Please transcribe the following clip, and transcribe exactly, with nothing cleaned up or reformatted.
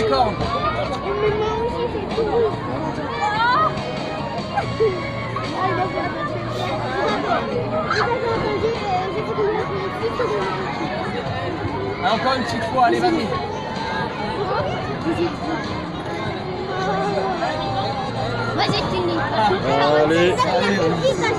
cornes. Ah, encore une petite fois, allez, vas-y. Moi j'ai fini. Allez.